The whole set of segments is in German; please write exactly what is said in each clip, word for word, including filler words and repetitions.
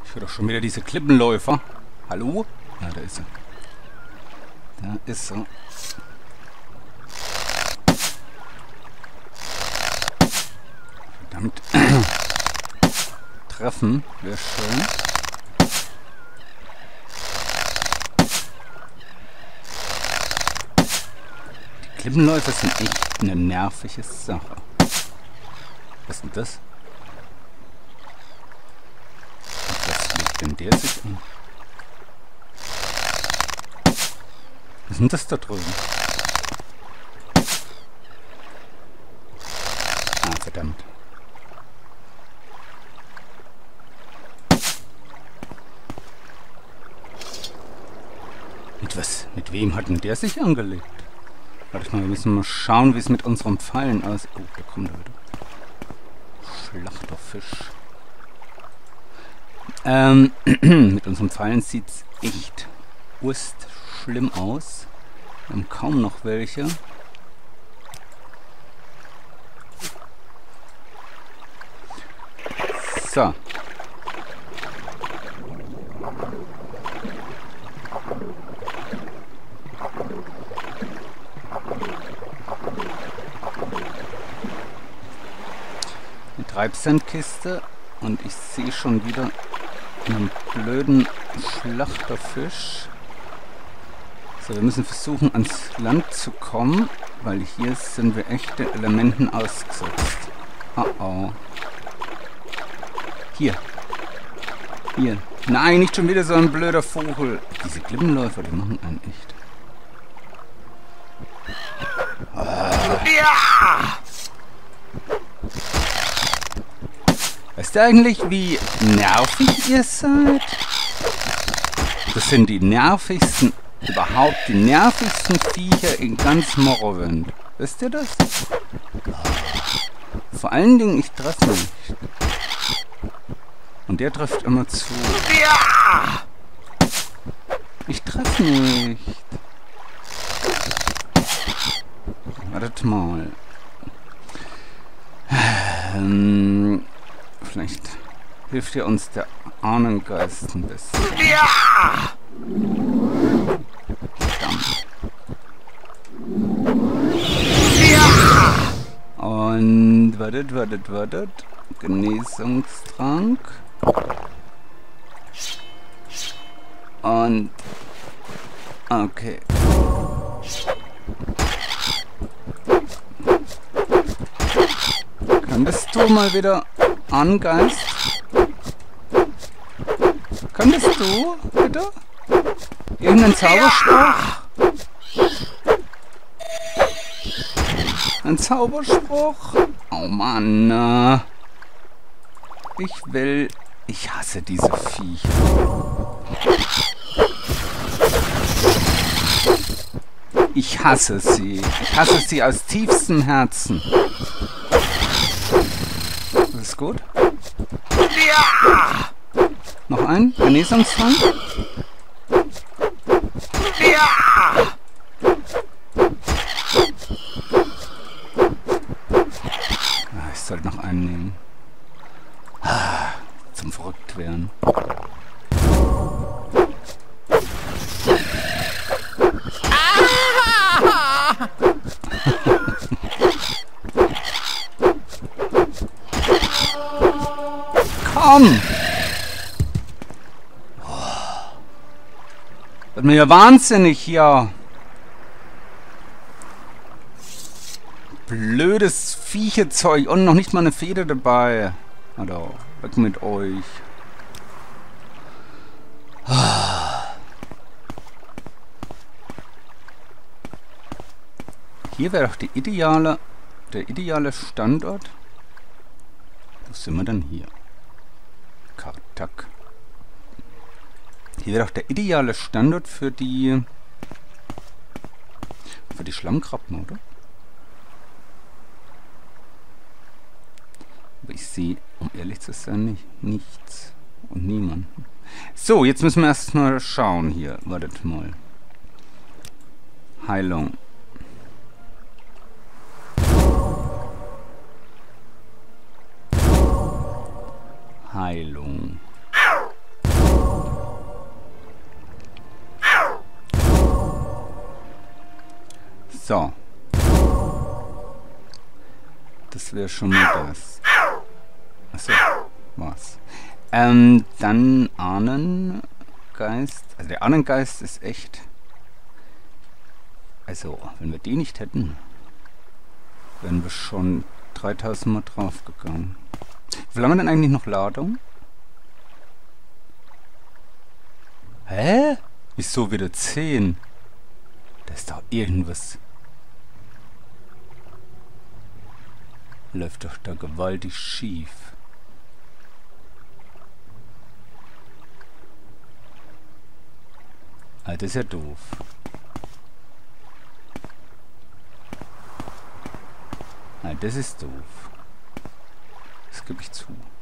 Ich höre doch schon wieder diese Klippenläufer. Hallo? Ja, da ist er. Da ist er. Verdammt. Treffen wäre schön. Die Klippenläufer sind echt eine nervige Sache. Was ist denn das? Was legt denn der sich an? Was ist denn das da drüben? Ah, verdammt. Mit was? Mit wem hat denn der sich angelegt? Warte mal, wir müssen mal schauen, wie es mit unseren Pfeilen aussieht. Oh, da kommt er wieder. Schlachterfisch. Ähm, mit unseren Pfeilen sieht es echt urst schlimm aus. Wir haben kaum noch welche. So. Eine Treibsandkiste und ich sehe schon wieder einen blöden Schlachterfisch. So, wir müssen versuchen, ans Land zu kommen, weil hier sind wir echte Elementen ausgesetzt. Oh oh. Hier. Hier. Nein, nicht schon wieder so ein blöder Vogel. Diese Klippenläufer, die machen einen echt. Ah. Ja! Weißt du eigentlich, wie nervig ihr seid? Das sind die nervigsten, überhaupt die nervigsten Viecher in ganz Morrowind. Wisst ihr das? Vor allen Dingen, ich treffe nicht. Und der trifft immer zu. Ja! Ich treffe nicht. Wartet mal. Ähm, vielleicht hilft ja uns der Ahnengeist ein bisschen. Ja! Verdammt. Ja! Und wartet, wartet, wartet. Genesungstrank. Und okay. Könntest du mal wieder an, Geist? Könntest du, bitte? Irgendein Zauberspruch? Ein Zauberspruch? Oh Mann. Äh. Ich will... Ich hasse diese Viecher. Ich hasse sie. Ich hasse sie aus tiefstem Herzen. Das ist gut. Ja! Noch ein? Genesungstrank? Ja! Ah, ich sollte noch einen nehmen. Ah, zum Verrücktwerden. Komm! Wird mir ja wahnsinnig hier. Blödes Viechezeug und noch nicht mal eine Feder dabei. Hallo, weg mit euch. Hier wäre doch die ideale, der ideale Standort. Wo sind wir denn hier? Kartak. Hier wäre doch der ideale Standort für die für die Schlammkrabben, oder? Aber ich sehe, um ehrlich zu sein, nicht, nichts und niemanden. So, jetzt müssen wir erstmal schauen hier. Wartet mal. Heilung. Heilung. So. Das wäre schon mal das. Achso, was? Ähm, dann Ahnengeist. Also der Ahnengeist ist echt... Also, wenn wir den nicht hätten, wären wir schon dreitausend Mal draufgegangen. Wie viel haben wir denn eigentlich noch Ladung? Hä? Wieso wieder zehn? Da ist doch irgendwas. Läuft doch da gewaltig schief. Ah, das ist ja doof. Ah, das ist doof. Das gebe ich zu.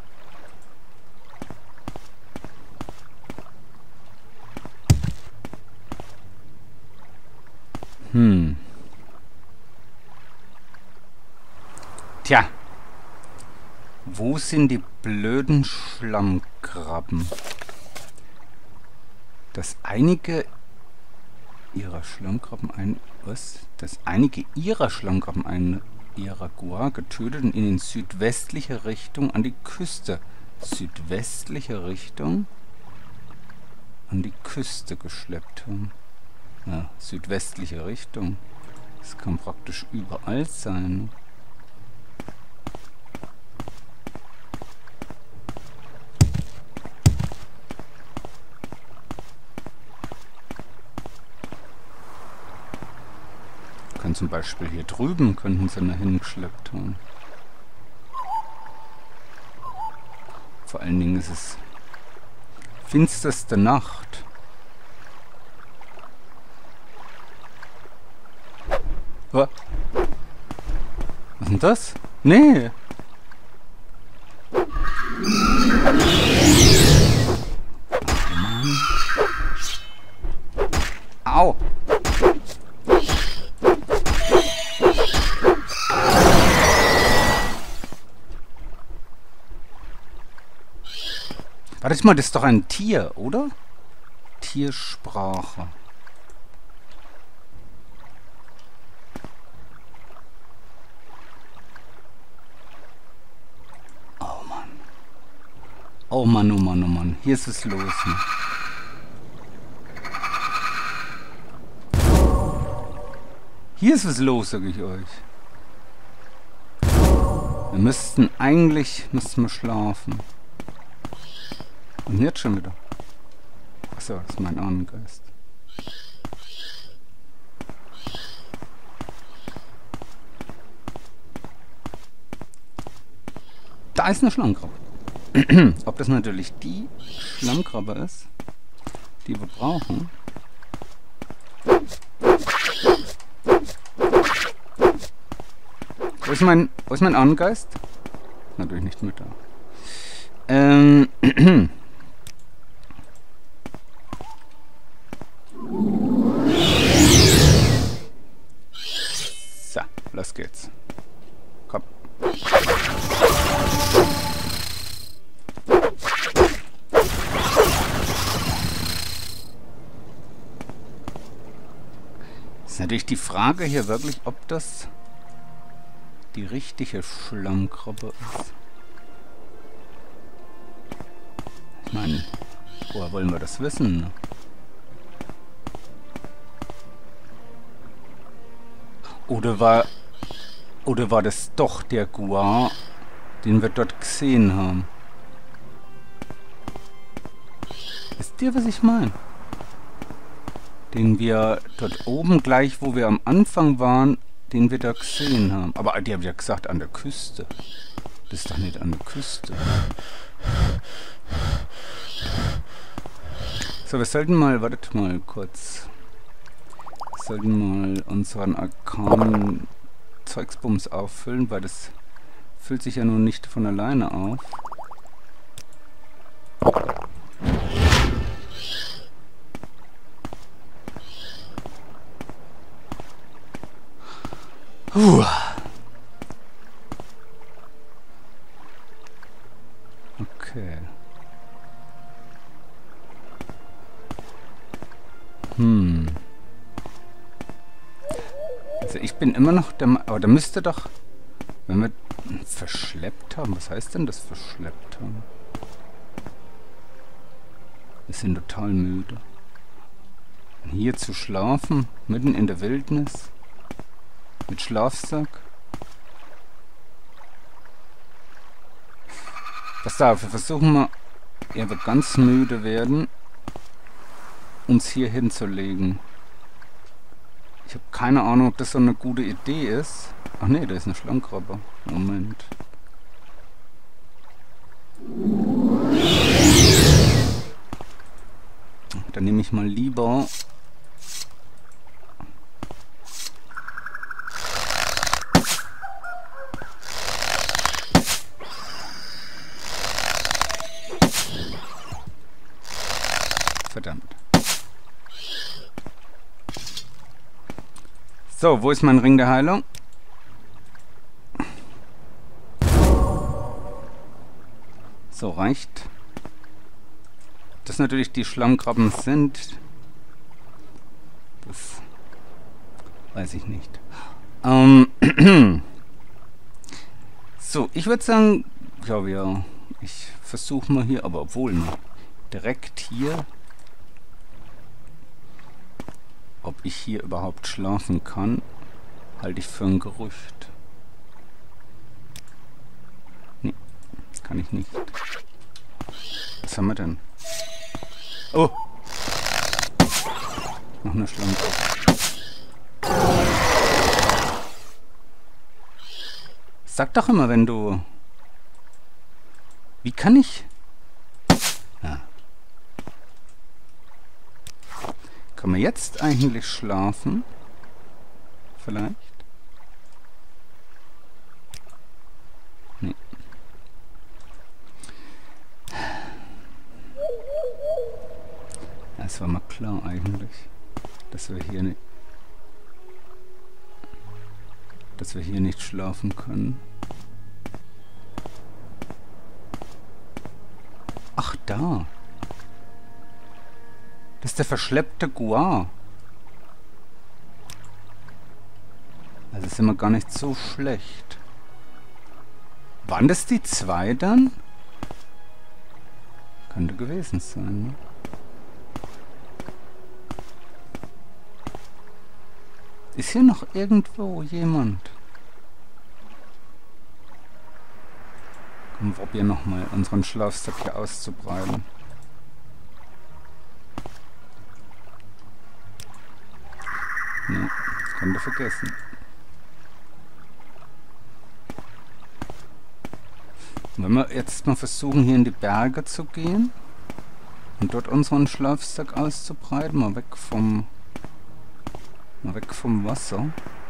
Hm. Tja. Wo sind die blöden Schlammkrabben? Dass einige ihrer Schlammkrabben ein... Was? Dass einige ihrer Schlammkrabben ein Iraguar getötet und in südwestliche Richtung an die Küste. Südwestliche Richtung an die Küste geschleppt haben. Ja, südwestliche Richtung. Das kann praktisch überall sein. Kann zum Beispiel hier drüben könnten sie nach hinten geschleppt haben. Vor allen Dingen ist es finsterste Nacht. Was ist denn das? Nee. Oh Mann. Au. Warte mal, das ist doch ein Tier, oder? Tiersprache. Oh Mann, oh Mann, oh Mann. Hier ist es los. Ne? Hier ist es los, sag ich euch. Wir müssten eigentlich, müssten wir schlafen. Und jetzt schon wieder. Achso, das ist mein Ahnengeist. Da ist eine Schlammkrabbe. Ob das natürlich die Schlammkrabbe ist, die wir brauchen. Wo ist mein, wo ist mein Ahnengeist? Natürlich nicht mit da. Ähm. So, los geht's. Komm. Ist natürlich die Frage hier wirklich, ob das die richtige Schlammkrabbe ist. Ich meine, woher wollen wir das wissen? Ne? Oder war, oder war das doch der Guar, den wir dort gesehen haben? Wisst ihr, was ich meine? Den wir dort oben gleich, wo wir am Anfang waren, den wir da gesehen haben. Aber die haben ja gesagt, an der Küste. Das ist doch nicht an der Küste. So, wir sollten mal, wartet mal kurz. Wir sollten mal unseren arkanen Zeugsbums auffüllen, weil das füllt sich ja nun nicht von alleine auf. Puh. Okay. Also ich bin immer noch der... Ma aber da müsste doch... Wenn wir verschleppt haben... Was heißt denn das verschleppt haben? Wir sind total müde. Und hier zu schlafen, mitten in der Wildnis, mit Schlafsack. Pass auf, wir versuchen mal, ehe wir ganz müde werden, uns hier hinzulegen. Ich habe keine Ahnung, ob das so eine gute Idee ist. Ach nee, da ist eine Schlammkrabbe. Moment. Dann nehme ich mal lieber... Verdammt. So, wo ist mein Ring der Heilung? So, reicht. Das natürlich die Schlammkrabben sind. Puff. Weiß ich nicht. Ähm. So, ich würde sagen, ja, ja, ich versuche mal hier, aber obwohl, ne, direkt hier, ob ich hier überhaupt schlafen kann, halte ich für ein Gerücht. Nee, kann ich nicht. Was haben wir denn? Oh! Noch eine Schlange. Sag doch immer, wenn du... Wie kann ich... Ja. Kann man jetzt eigentlich schlafen? Vielleicht? Nee. Es war mal klar eigentlich, dass wir hier nicht, dass wir hier nicht schlafen können. Ach, da. Das ist der verschleppte Guar. Also sind wir gar nicht so schlecht. Waren das die zwei dann? Könnte gewesen sein, ne? Ist hier noch irgendwo jemand? Komm, wir probieren nochmal, unseren Schlafsack hier auszubreiten. Ne, könnt ihr vergessen. Wenn wir jetzt mal versuchen, hier in die Berge zu gehen und dort unseren Schlafsack auszubreiten, mal weg vom... Mal weg vom Wasser.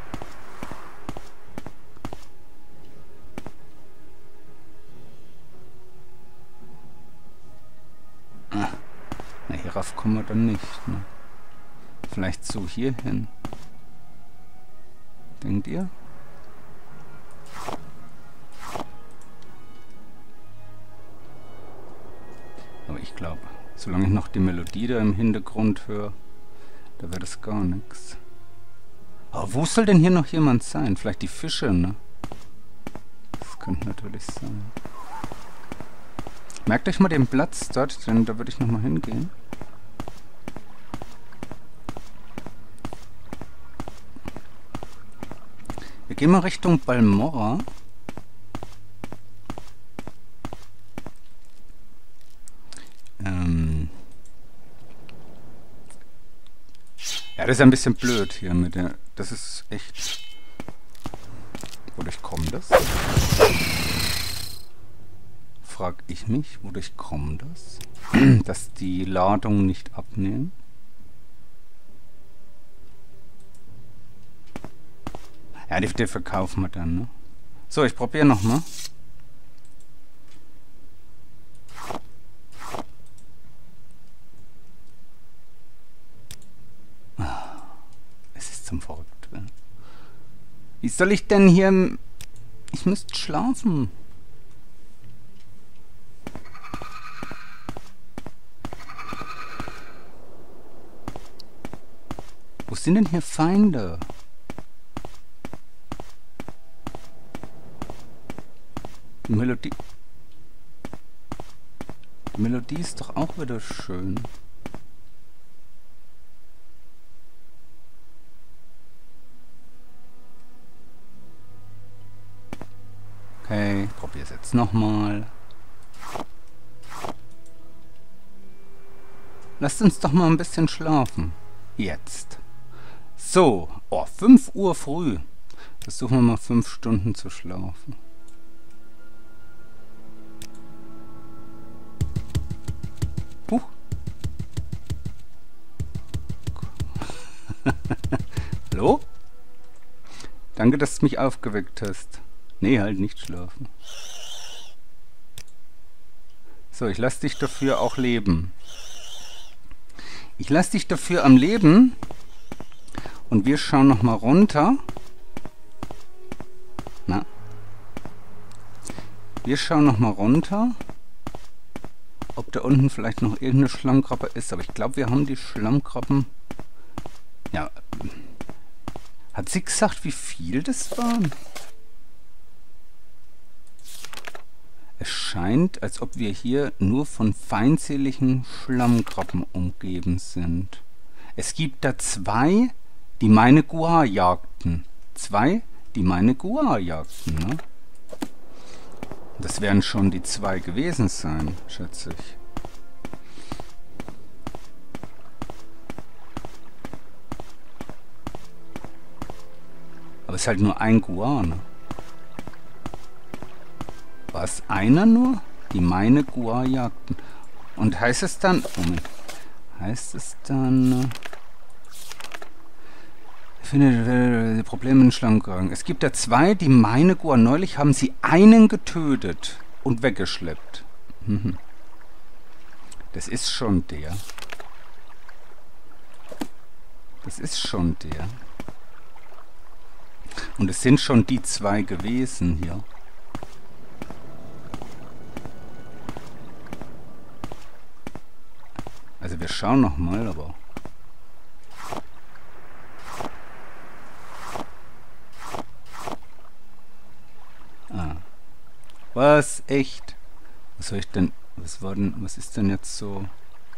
Ah. Na, hierauf kommen wir dann nicht. Ne? Vielleicht so hier hin. Denkt ihr? Aber ich glaube, solange ich noch die Melodie da im Hintergrund höre, da wird es gar nichts. Aber wo soll denn hier noch jemand sein? Vielleicht die Fische, ne? Das könnte natürlich sein. Merkt euch mal den Platz dort, denn da würde ich nochmal hingehen. Wir gehen mal Richtung Balmorra. Ähm... Ja, das ist ein bisschen blöd hier mit der... Das ist echt... Wodurch kommt das? Frag ich mich, wodurch kommt das? Dass die Ladung nicht abnehmen? Ja, die, die verkaufen wir dann, ne? So, ich probiere nochmal. Zum verrückt werden. Wie soll ich denn hier... Ich müsste schlafen. Wo sind denn hier Feinde? Die Melodie... Die Melodie ist doch auch wieder schön. Okay, probier's jetzt nochmal. Lasst uns doch mal ein bisschen schlafen. Jetzt. So, oh, fünf Uhr früh. Versuchen wir mal fünf Stunden zu schlafen. Huch. Hallo? Danke, dass du mich aufgeweckt hast. Nee, halt nicht schlafen. So, ich lasse dich dafür auch leben. Ich lasse dich dafür am Leben. Und wir schauen noch mal runter. Na. Wir schauen noch mal runter. Ob da unten vielleicht noch irgendeine Schlammkrabbe ist. Aber ich glaube, wir haben die Schlammkrabben... Ja. Hat sie gesagt, wie viel das waren? Es scheint, als ob wir hier nur von feindseligen Schlammkrabben umgeben sind. Es gibt da zwei, die meine Gua jagten. Zwei, die meine Gua jagten, ne? Das werden schon die zwei gewesen sein, schätze ich. Aber es ist halt nur ein Gua, ne? War es einer nur, die meine Gua jagten? Und heißt es dann... Moment. Heißt es dann... Ich finde, äh, Probleme in Schlammkragen. Es gibt ja zwei, die meine Gua. Neulich haben sie einen getötet und weggeschleppt. Mhm. Das ist schon der. Das ist schon der. Und es sind schon die zwei gewesen hier. Also wir schauen noch mal, aber... Ah. Was? Echt? Was soll ich denn... Was war denn... Was ist denn jetzt so...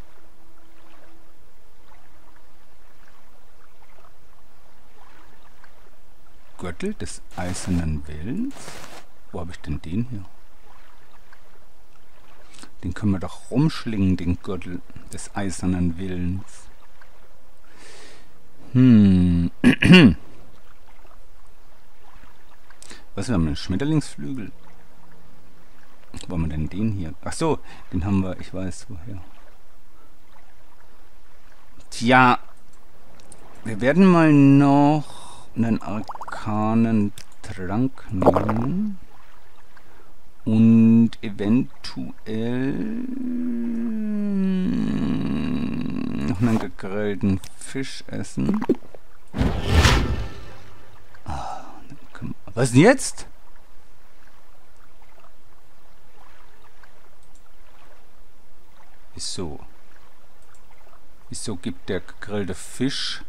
Gürtel des eisernen Willens? Wo habe ich denn den hier? Den können wir doch rumschlingen, den Gürtel des eisernen Willens. Hm. Was, wir haben einen Schmetterlingsflügel? Wo haben wir denn den hier? Ach so, den haben wir, ich weiß woher. Tja, wir werden mal noch einen arkanen Trank nehmen. Und eventuell noch einen gegrillten Fisch essen. Was denn jetzt? Wieso? Wieso gibt der gegrillte Fisch...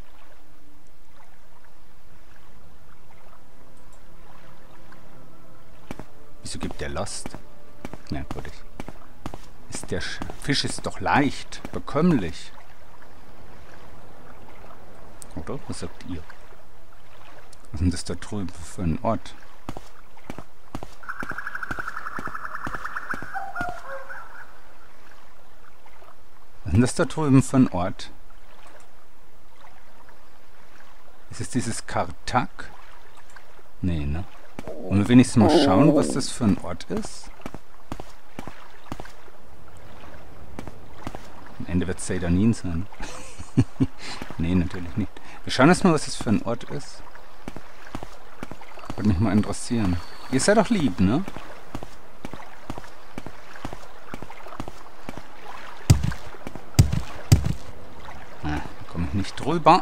Wieso gibt der Last? Merkwürdig. Ist der Sch Fisch ist doch leicht, bekömmlich. Oder? Was sagt ihr? Was ist denn das da drüben für ein Ort? Was ist denn das da drüben für ein Ort? Ist es dieses Kartak? Nee, ne? Wollen wir wenigstens mal schauen, was das für ein Ort ist? Am Ende wird es Seydanin sein. Nee, natürlich nicht. Wir schauen erst mal, was das für ein Ort ist. Würde mich mal interessieren. Ihr seid doch lieb, ne? Ah, da komme ich nicht drüber.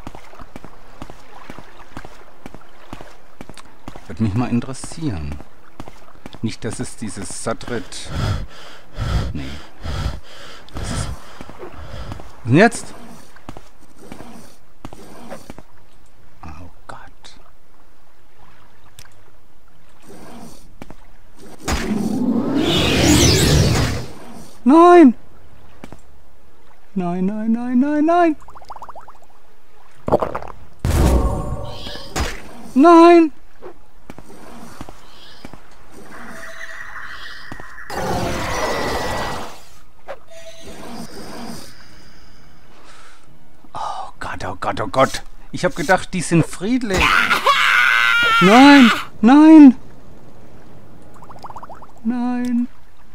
Würde mich mal interessieren. Nicht, dass es dieses Sadrit... Nee. Das ist... Was denn jetzt? Oh Gott. Nein! Nein, nein, nein, nein, nein! Nein! Oh Gott, oh Gott, oh Gott! Ich habe gedacht, die sind friedlich. Nein! Nein! Nein!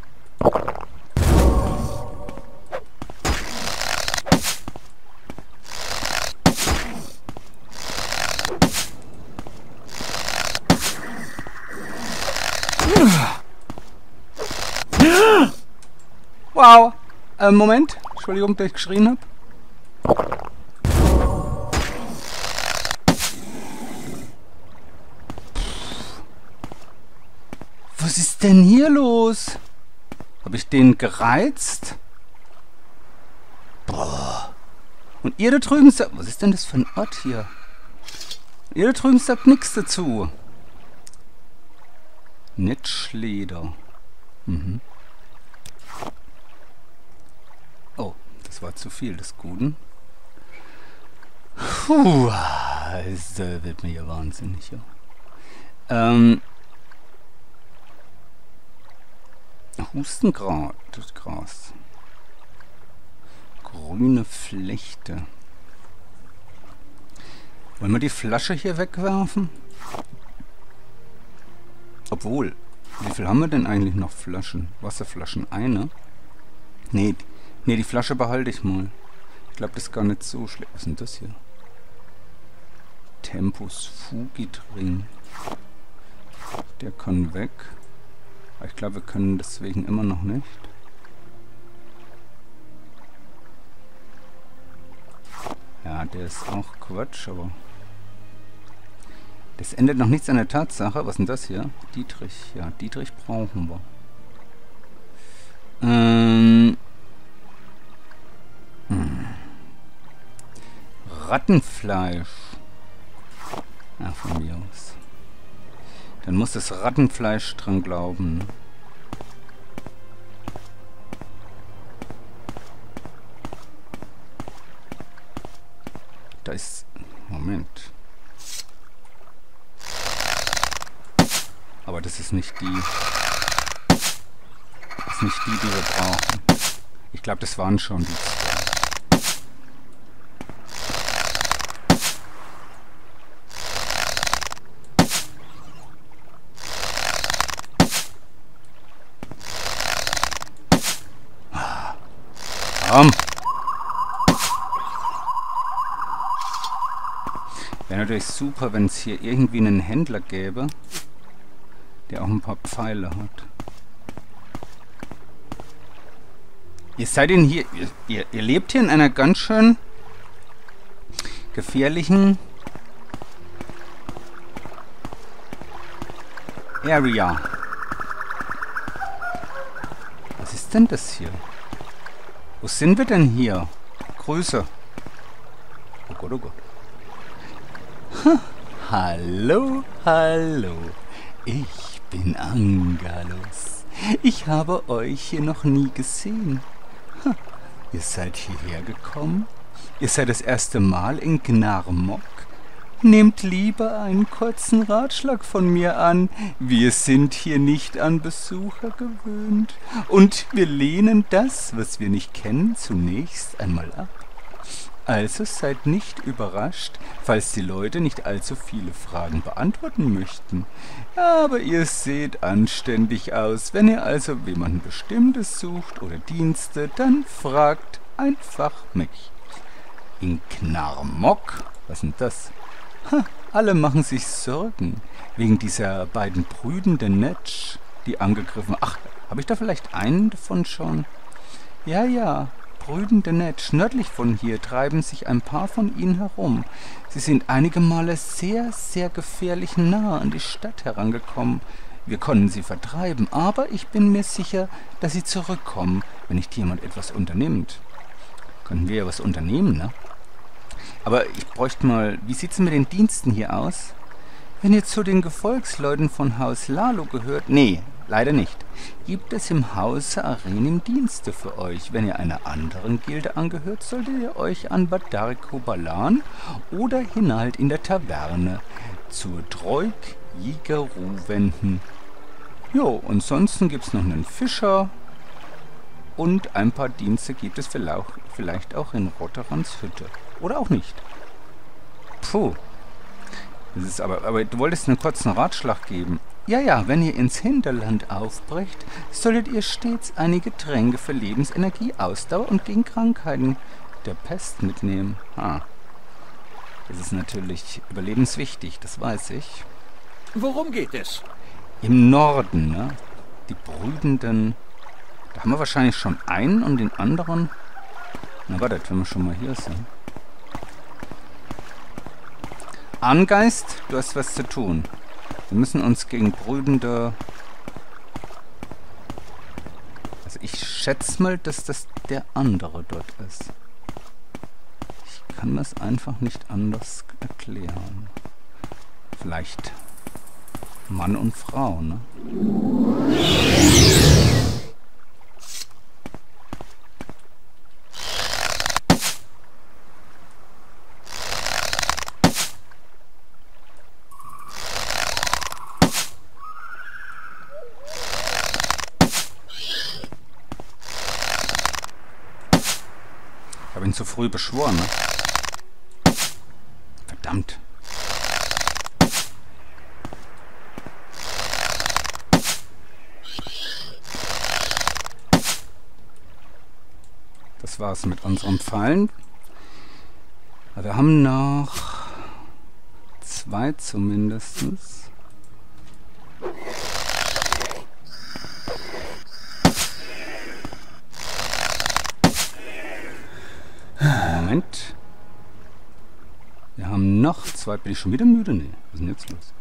Wow! Äh, Moment. Entschuldigung, dass ich geschrien habe. Was ist denn hier los? Habe ich den gereizt? Boah. Und ihr da drüben sagt... Was ist denn das für ein Ort hier? Ihr da drüben sagt nichts dazu. Netzschleder. Mhm. Oh, das war zu viel des Guten. Puh, das wird mir ja wahnsinnig, ja. Ähm... Hustengras, das Gras. Grüne Flechte. Wollen wir die Flasche hier wegwerfen? Obwohl, wie viel haben wir denn eigentlich noch Flaschen? Wasserflaschen? Eine? Nee, nee, die Flasche behalte ich mal. Ich glaube, das ist gar nicht so schlecht. Was ist denn das hier? Tempus Fugit-Ring. Der kann weg. Aber ich glaube, wir können deswegen immer noch nicht. Ja, der ist auch Quatsch, aber... Das ändert noch nichts an der Tatsache. Was ist denn das hier? Dietrich. Ja, Dietrich brauchen wir. Ähm... Hm. Rattenfleisch. Ja, von mir aus. Dann muss das Rattenfleisch dran glauben. Da ist... Moment. Aber das ist nicht die... Das ist nicht die, die wir brauchen. Ich glaube, das waren schon die zwei. Wäre natürlich super, wenn es hier irgendwie einen Händler gäbe, der auch ein paar Pfeile hat. Ihr seid in hier, ihr, ihr, ihr lebt hier in einer ganz schön gefährlichen Area. Was ist denn das hier? Wo sind wir denn hier? Grüße. Oh Gott, oh Gott. Ha, hallo, hallo. Ich bin Angalus. Ich habe euch hier noch nie gesehen. Ha, ihr seid hierher gekommen? Ihr seid das erste Mal in Gnarmok? Nehmt lieber einen kurzen Ratschlag von mir an. Wir sind hier nicht an Besucher gewöhnt. Und wir lehnen das, was wir nicht kennen, zunächst einmal ab. Also seid nicht überrascht, falls die Leute nicht allzu viele Fragen beantworten möchten. Aber ihr seht anständig aus. Wenn ihr also jemanden Bestimmtes sucht oder Dienste, dann fragt einfach mich. In Gnarmok? Was ist denn das? Ha, alle machen sich Sorgen wegen dieser beiden brüdenden Netsch, die angegriffen... Ach, habe ich da vielleicht einen davon schon? Ja, ja, brüdende Netsch. Nördlich von hier treiben sich ein paar von ihnen herum. Sie sind einige Male sehr, sehr gefährlich nahe an die Stadt herangekommen. Wir konnten sie vertreiben, aber ich bin mir sicher, dass sie zurückkommen, wenn nicht jemand etwas unternimmt. Könnten wir ja was unternehmen, ne? Aber ich bräuchte mal, wie sieht's denn mit den Diensten hier aus? Wenn ihr zu den Gefolgsleuten von Haus Lalo gehört... Nee, Leider nicht. Gibt es im Hause Arenim Dienste für euch? Wenn ihr einer anderen Gilde angehört, solltet ihr euch an Badariko Balan oder Hinhalt in der Taverne zur Troik Jigeru wenden. Jo, ansonsten gibt es noch einen Fischer und ein paar Dienste gibt es vielleicht auch in Rotterans Hütte. Oder auch nicht. Puh. Das ist aber, aber du wolltest einen kurzen Ratschlag geben. Ja, ja, wenn ihr ins Hinterland aufbrecht, solltet ihr stets einige Tränke für Lebensenergie, Ausdauer und gegen Krankheiten der Pest mitnehmen. Ah. Das ist natürlich überlebenswichtig, das weiß ich. Worum geht es? Im Norden, ne? Die brütenden... Da haben wir wahrscheinlich schon einen und den anderen... Na warte, wenn wir schon mal hier sind. Arngeist, du hast was zu tun. Wir müssen uns gegen brütende... Also ich schätze mal, dass das der andere dort ist. Ich kann das einfach nicht anders erklären. Vielleicht Mann und Frau, ne? Ich habe ihn zu früh beschworen, ne? Verdammt. Das war's mit unserem Fallen. Wir haben noch zwei zumindest. Moment. Wir haben noch zwei. Bin ich schon wieder müde? Nee. Was ist denn jetzt los?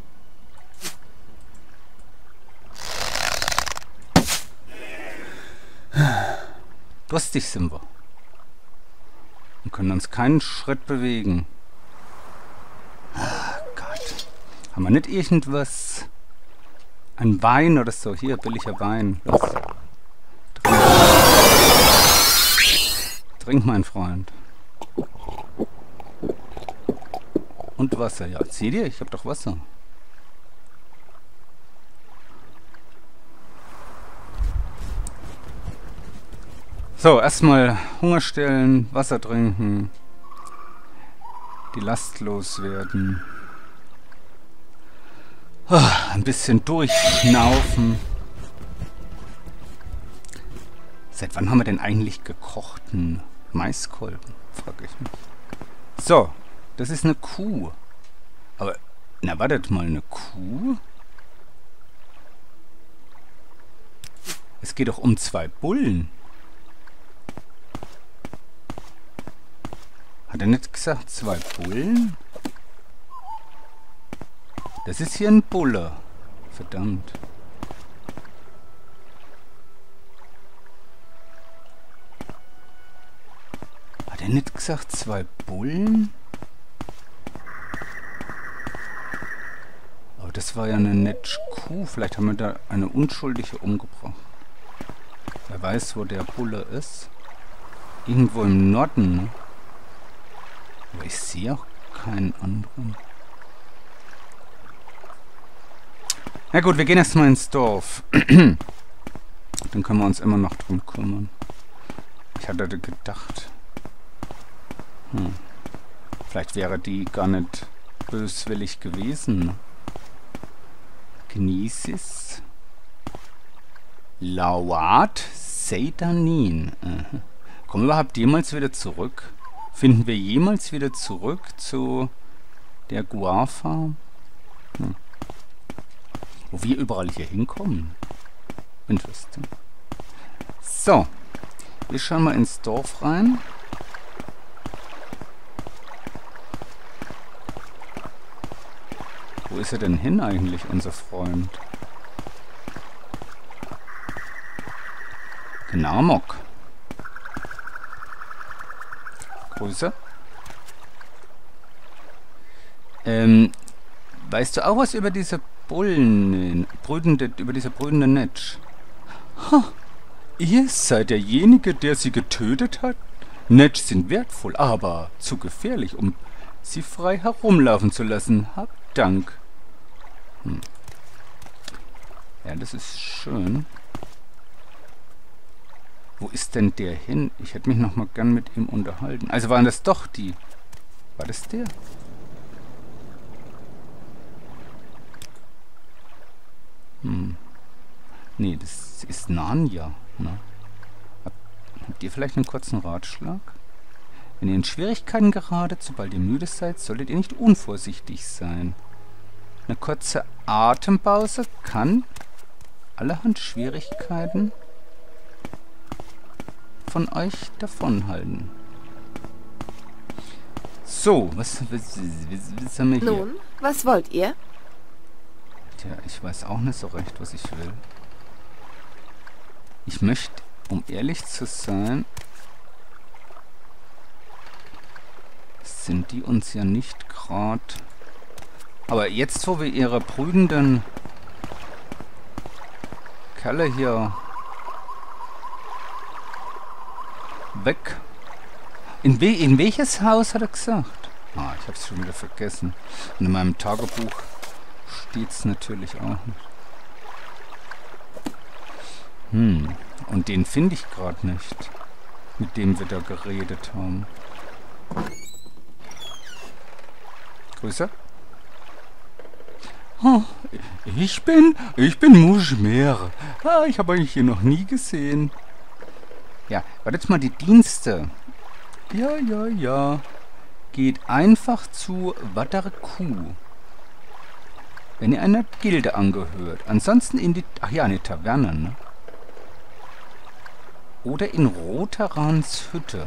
Durstig sind wir. Und können uns keinen Schritt bewegen. Ah, Gott. Haben wir nicht irgendwas? Ein Wein oder so? Hier, billiger Wein. Los. Trink. Trink, mein Freund. Und Wasser. Ja, seht ihr? Ich hab doch Wasser. So, erstmal Hunger stillen, Wasser trinken, die Last loswerden, ah, ein bisschen durchschnaufen. Seit wann haben wir denn eigentlich gekochten Maiskolben, frage ich mich. So, das ist eine Kuh. Aber, na wartet mal, eine Kuh? Es geht doch um zwei Bullen. Hat er nicht gesagt, zwei Bullen? Das ist hier ein Bulle. Verdammt. Hat er nicht gesagt, zwei Bullen? Aber das war ja eine nette Kuh. Vielleicht haben wir da eine Unschuldige umgebracht. Wer weiß, wo der Bulle ist. Irgendwo im Norden, ne? Aber ich sehe auch keinen anderen. Na gut, wir gehen erstmal ins Dorf. Dann können wir uns immer noch drum kümmern. Ich hatte gedacht, hm, vielleicht wäre die gar nicht böswillig gewesen. Gniesis. Lauat Seidanin. Aha. Kommen wir überhaupt jemals wieder zurück? Finden wir jemals wieder zurück zu der Guafa? Hm. Wo wir überall hier hinkommen. Interesting. So. Wir schauen mal ins Dorf rein. Wo ist er denn hin eigentlich, unser Freund? Gnamok. Grüße. Ähm, weißt du auch was über diese Bullen, brütende, über diese brütende Netsch. Ha, ihr seid derjenige, der sie getötet hat? Netsch sind wertvoll, aber zu gefährlich, um sie frei herumlaufen zu lassen. Habt Dank. Hm. Ja, das ist schön. Wo ist denn der hin? Ich hätte mich noch mal gern mit ihm unterhalten. Also waren das doch die... War das der? Hm. Nee, das ist Narnia. Ne? Hab, habt ihr vielleicht einen kurzen Ratschlag? Wenn ihr in Schwierigkeiten geratet, sobald ihr müde seid, solltet ihr nicht unvorsichtig sein. Eine kurze Atempause kann allerhand Schwierigkeiten von euch davonhalten. So, was, was, was, was haben wir hier? Nun, was wollt ihr? Tja, ich weiß auch nicht so recht, was ich will. Ich möchte, um ehrlich zu sein, sind die uns ja nicht gerade... Aber jetzt, wo wir ihre brütenden Kerle hier weg... In, we in welches Haus hat er gesagt? Ah, ich hab's schon wieder vergessen. Und in meinem Tagebuch steht's natürlich auch nicht. Hm, und den finde ich gerade nicht, mit dem wir da geredet haben. Grüße. Oh, ich bin, ich bin Muschmer. Ah, ich habe euch hier noch nie gesehen. Ja, wartet mal, die Dienste. Ja, ja, ja. Geht einfach zu Waterkuh, wenn ihr einer Gilde angehört. Ansonsten in die... Ach ja, eine Taverne, ne? Oder in Roterans Hütte.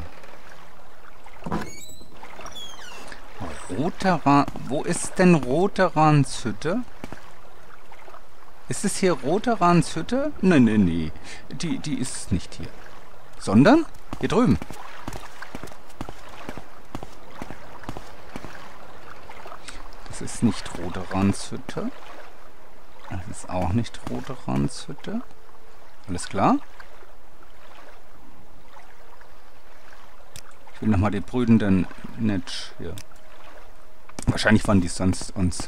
Roteran... Wo ist denn Roterans Hütte? Ist es hier Roterans Hütte? Nein, nein, nee. Die, die ist nicht hier. Sondern hier drüben. Das ist nicht Roterans Hütte. Das ist auch nicht Roterans Hütte. Alles klar? Ich will nochmal die brütenden Netsch hier. Wahrscheinlich waren die sonst uns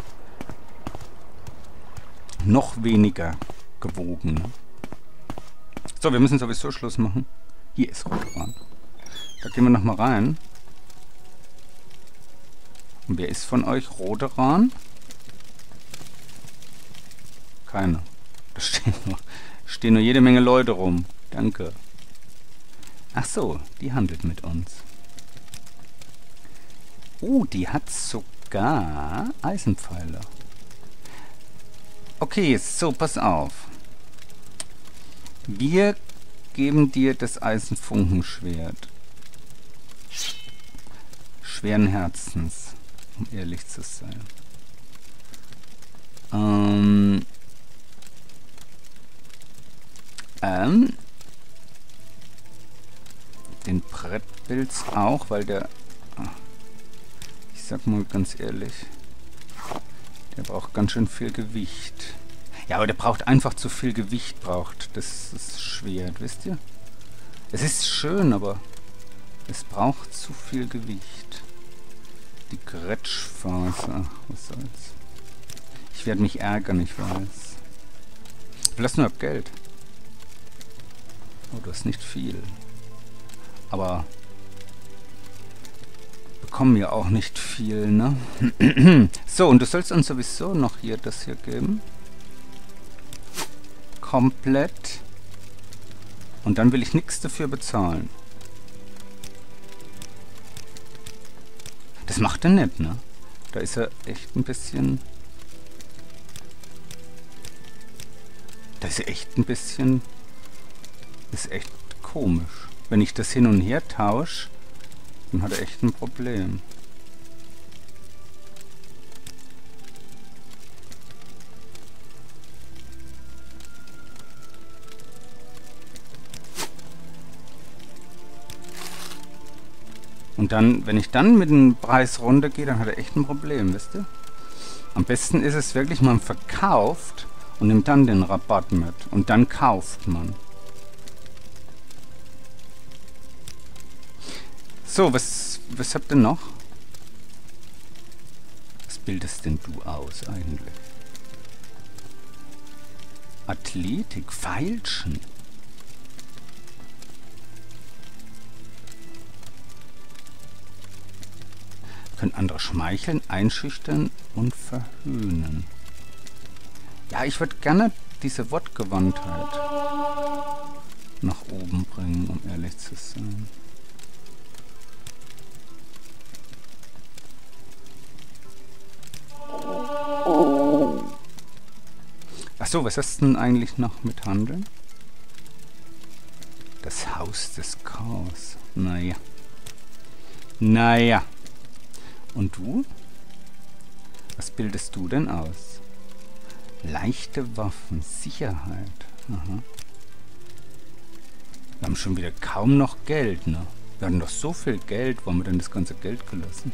noch weniger gewogen. Ne? So, wir müssen sowieso Schluss machen. Hier ist Roteran. Da gehen wir nochmal rein. Und wer ist von euch Roteran? Keiner. Da stehen nur, stehen nur jede Menge Leute rum. Danke. Ach so, die handelt mit uns. Oh, die hat sogar Eisenpfeile. Okay, so, pass auf. Wir geben dir das Eisenfunkenschwert. Schweren Herzens, um ehrlich zu sein. Ähm... Ähm... Den Brettpilz auch, weil der... Ich sag mal ganz ehrlich... Der braucht ganz schön viel Gewicht. Ja, aber der braucht einfach zu viel Gewicht, braucht das, das Schwert, wisst ihr? Es ist schön, aber es braucht zu viel Gewicht. Die Gretschfaser, was soll's. Ich werde mich ärgern, ich weiß. Du hast nur Geld. Oh, du hast nicht viel. Aber bekommen ja auch nicht viel, ne? So, und du sollst uns sowieso noch hier das hier geben. Komplett. Und dann will ich nichts dafür bezahlen. Das macht er nicht, ne? Da ist er echt ein bisschen... Da ist er echt ein bisschen... Ist echt komisch. Wenn ich das hin und her tausche, dann hat er echt ein Problem. Und dann, wenn ich dann mit dem Preis runtergehe, dann hat er echt ein Problem, wisst ihr? Am besten ist es wirklich, man verkauft und nimmt dann den Rabatt mit. Und dann kauft man. So, was, was habt ihr noch? Was bildest denn du aus eigentlich? Athletik, Feilschen. Können andere schmeicheln, einschüchtern und verhöhnen. Ja, ich würde gerne diese Wortgewandtheit nach oben bringen, um ehrlich zu sein. Achso, was hast du denn eigentlich noch mit Handeln? Das Haus des Chaos. Naja. Naja. Und du? Was bildest du denn aus? Leichte Waffen, Sicherheit. Aha. Wir haben schon wieder kaum noch Geld, ne? Wir hatten doch so viel Geld. Wo haben wir denn das ganze Geld gelassen?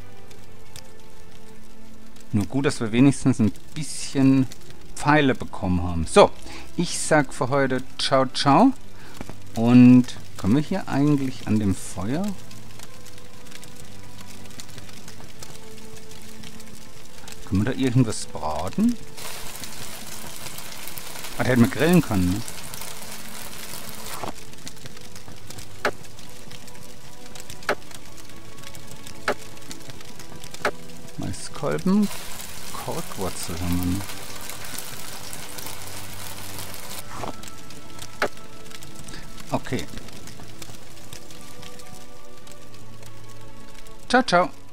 Nur gut, dass wir wenigstens ein bisschen Pfeile bekommen haben. So, ich sag für heute ciao, ciao. Und können wir hier eigentlich an dem Feuer... Können wir da irgendwas braten? Ah, da hätten wir grillen können, ne? Maiskolben, Korkwurzel haben wir noch. Okay. Ciao, ciao.